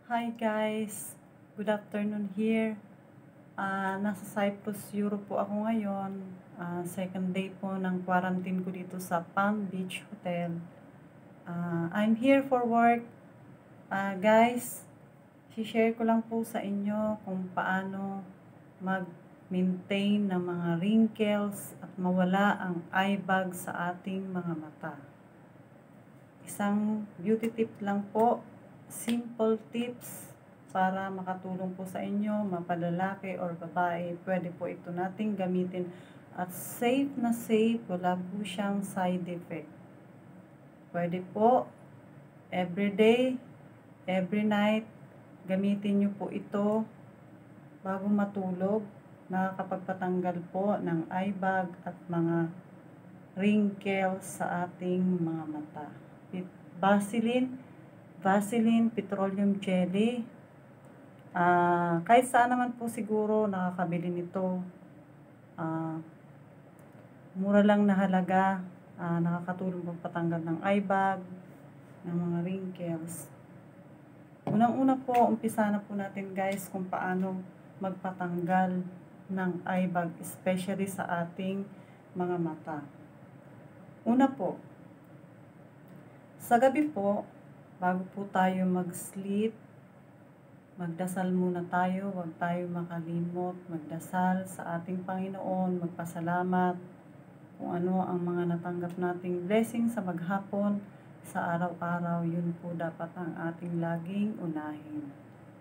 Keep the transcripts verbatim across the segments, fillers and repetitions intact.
Hi guys, good afternoon here. Uh, nasa Cyprus, Europe po ako ngayon. Uh, second day po ng quarantine ko dito sa Palm Beach Hotel. Uh, I'm here for work. Uh, guys, share ko lang po sa inyo kung paano mag-maintain ng mga wrinkles at mawala ang eyebag sa ating mga mata. Isang beauty tip lang po. Simple tips para makatulong po sa inyo, mapalalaki or babae. Pwede po ito nating gamitin at safe na safe, wala po siyang side effect. Pwede po every day, every night, gamitin nyo po ito bago matulog. Nakakapagpatanggal po ng eyebag at mga wrinkles sa ating mga mata. Vaseline Vaseline, petroleum jelly. Uh, kahit saan naman po siguro nakakabili nito. Uh, mura lang na halaga. Uh, nakakatulong magpatanggal ng eyebag, ng mga wrinkles. Unang-una po, umpisa na po natin guys kung paano magpatanggal ng eyebag, especially sa ating mga mata. Una po, sa gabi po, bago po tayo mag-sleep, magdasal muna tayo. Huwag tayo makalimot magdasal sa ating Panginoon, magpasalamat kung ano ang mga natanggap nating blessing sa maghapon, sa araw-araw. Yun po dapat ang ating laging unahin.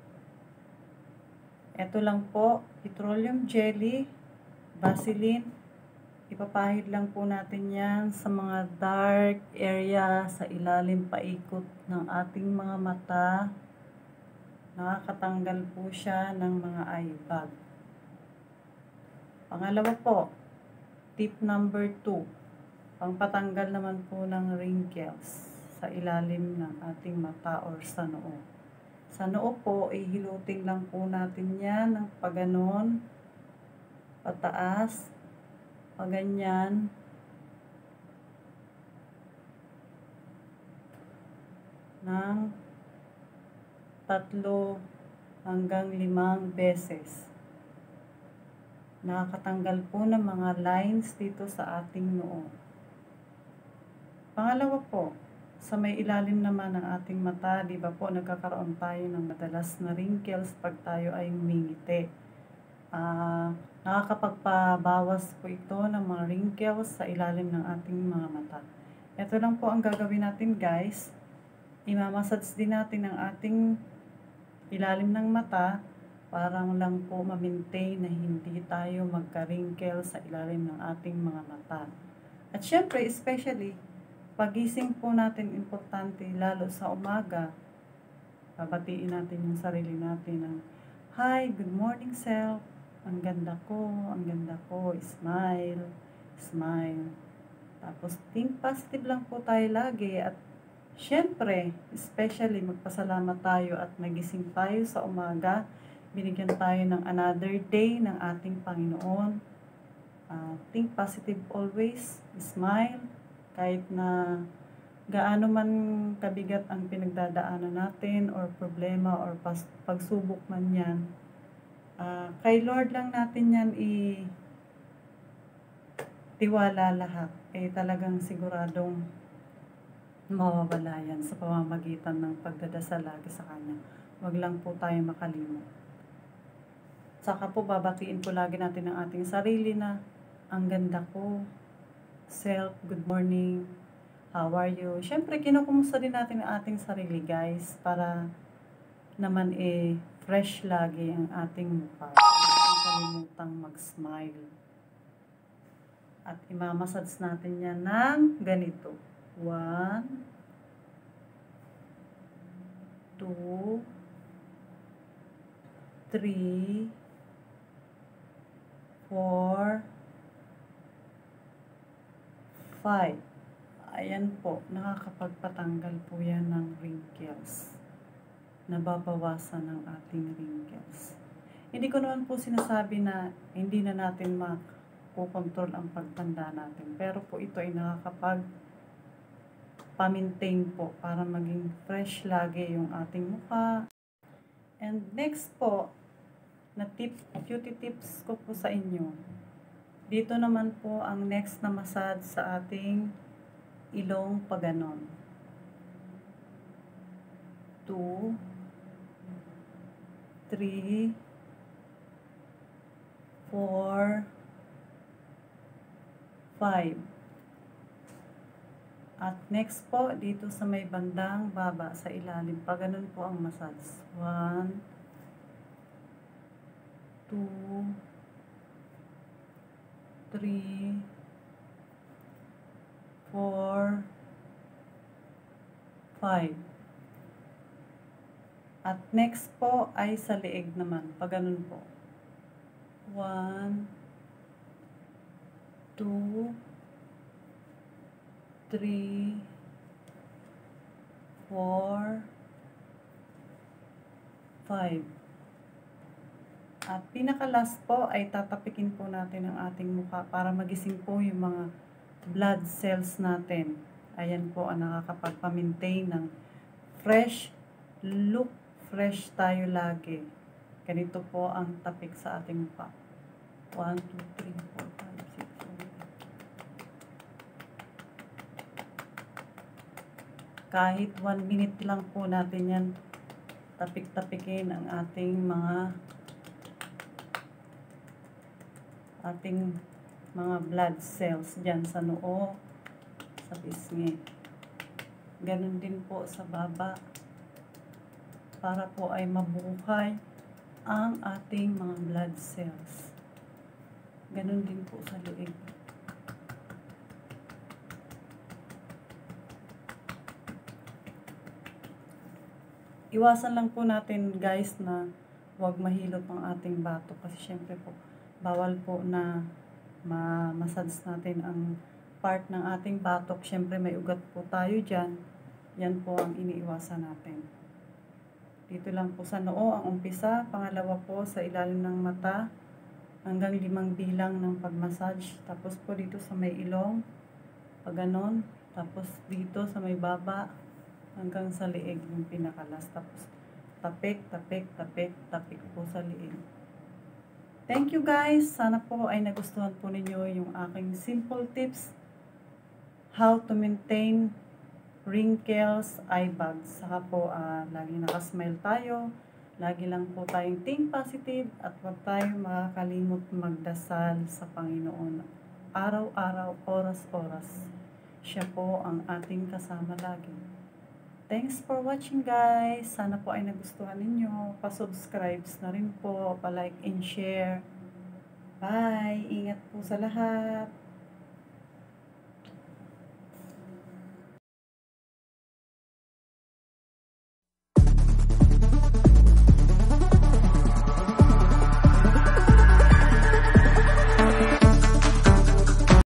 Ito lang po, petroleum jelly, Vaseline. Ipapahid lang po natin yan sa mga dark area, sa ilalim paikot ng ating mga mata. Nakakatanggal po siya ng mga eyebag. Pangalawa po, tip number two. Pangpatanggal naman po ng wrinkles sa ilalim ng ating mata or sa noo. Sa noo po, ihilutin lang po natin yan ng paganon, pataas, paganyan, ng tatlo hanggang limang beses. Nakakatanggal po ng mga lines dito sa ating noo. Pangalawa po, sa may ilalim naman ng ating mata, di ba po nagkakaroon tayo ng madalas na wrinkles pag tayo ay humingiti. Ah, uh, nakakapagpabawas po ito ng mga wrinkles sa ilalim ng ating mga mata. Ito lang po ang gagawin natin guys. Imamassage din natin ang ating ilalim ng mata para lang po ma-maintain na hindi tayo magka-wrinkle sa ilalim ng ating mga mata. At syempre, especially, pagising po natin importante lalo sa umaga. Babatiin natin yung sarili natin ng, "Hi, good morning self. Ang ganda ko, ang ganda ko, smile, smile." Tapos, think positive lang po tayo lagi. At syempre, especially magpasalamat tayo at nagising tayo sa umaga. Binigyan tayo ng another day ng ating Panginoon. Uh, think positive always, smile. Kahit na gaano man kabigat ang pinagdadaanan natin or problema or pagsubok man yan. Uh, kay Lord lang natin yan i-tiwala lahat. Eh talagang siguradong mawawala yan sa pamamagitan ng pagdadasal lagi sa Kanya. Huwag lang po tayo makalimot. Saka po babatiin po lagi natin ang ating sarili na ang ganda ko. Self, good morning. How are you? Siyempre, kinukumusta din natin ang ating sarili guys para naman eh fresh lagi ang ating mukha. Huwag kalimutang mag-smile. At imamassage natin yan ng ganito. One, two, three, four, five. Ayan po, nakakapagpatanggal po yan ng wrinkles. Nababawasan ng ating wrinkles. Hindi ko naman po sinasabi na hindi na natin makukontrol ang pagtanda natin. Pero po ito ay nakakapag pa-maintain po para maging fresh lagi yung ating mukha. And next po, na tip, beauty tips ko po sa inyo. Dito naman po ang next na massage sa ating ilong paganon. two, three, four, five. At next po, dito sa may bandang baba sa ilalim. Paganon po ang massage. one, two, three, four, five. At next po ay sa leeg naman. Paganon po. one, two, three, four, five. At pinaka-last po ay tatapikin po natin ang ating mukha para magising po yung mga blood cells natin. Ayan po ang nakakapagpa-maintain ng fresh look. Fresh tayo lagi. Ganito po ang tapik sa ating mukha. one, two, three, four, five, six, seven. Kahit one minute lang po natin yan tapik-tapikin ang ating mga ating mga blood cells dyan sa noo, sa pisngi. Ganun din po sa baba. Para po ay mabuhay ang ating mga blood cells. Ganun din po sa leeg. Iwasan lang po natin guys na huwag mahilot ang ating bato kasi syempre po bawal po na ma-massage natin ang part ng ating batok. Syempre may ugat po tayo dyan. Yan po ang iniiwasan natin. Dito lang po sa noo ang umpisa, pangalawa po sa ilalim ng mata, hanggang limang bilang ng pagmassage. Tapos po dito sa may ilong, pag ganon. Tapos dito sa may baba, hanggang sa leeg yung pinakalas. Tapos tapik, tapik, tapik, tapik po sa leeg. Thank you guys! Sana po ay nagustuhan po ninyo yung aking simple tips how to maintain wrinkles, eyebags. Saka po, uh, lagi nakasmile tayo. Lagi lang po tayong think positive at huwag tayo makakalimot magdasal sa Panginoon. Araw-araw, oras-oras. Siya po ang ating kasama lagi. Thanks for watching guys. Sana po ay nagustuhan ninyo. Pa-subscribe na rin po, pa-like and share. Bye! Ingat po sa lahat.